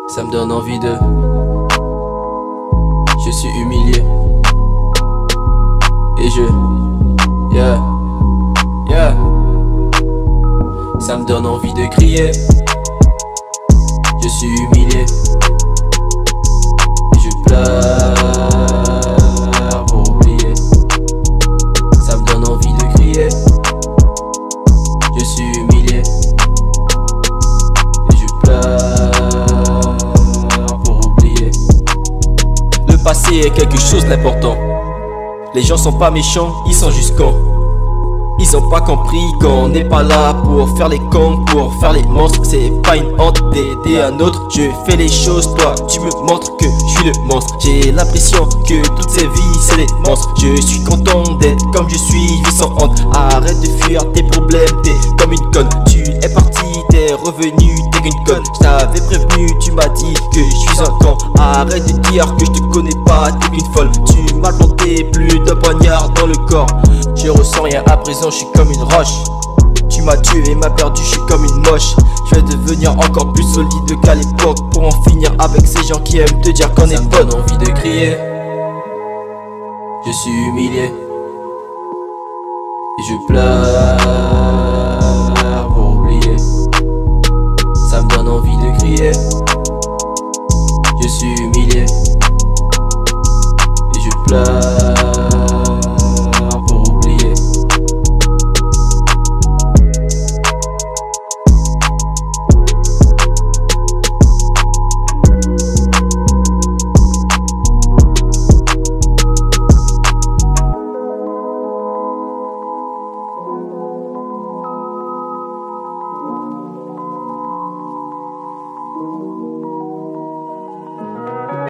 Ça me donne envie de... Je suis humilié. Et je... Yeah. Yeah. Ça me donne envie de crier. Je suis humilié. Et je pleure pour oublier. Ça me donne envie de crier. Je suis humilié. Et je pleure pour oublier. Le passé est quelque chose d'important. Les gens sont pas méchants, ils sont juste cons. Ils ont pas compris qu'on n'est pas là pour faire les cons, pour faire les monstres. C'est pas une honte d'aider un autre. Je fais les choses, toi tu me montres que je suis le monstre. J'ai l'impression que toutes ces vies c'est des monstres. Je suis content d'être comme je suis, je vis sans honte. Arrête de fuir tes problèmes, t'es comme une conne. Tu es parti, t'es revenu, t'es qu'une conne. Je t'avais prévenu, tu m'as dit que je suis un con. Arrête de dire que je te connais pas, t'es qu'une folle. Tu m'as planté plus d'un poignard dans le corps. Je ressens rien à présent, je suis comme une roche. Tu m'as tué et m'as perdu, je suis comme une moche. Je vais devenir encore plus solide qu'à l'époque, pour en finir avec ces gens qui aiment te dire qu'on est potes. Ça me donne envie de crier. Je suis humilié. Et je pleure pour oublier. Ça me donne envie de crier. Je suis humilié. Et je pleure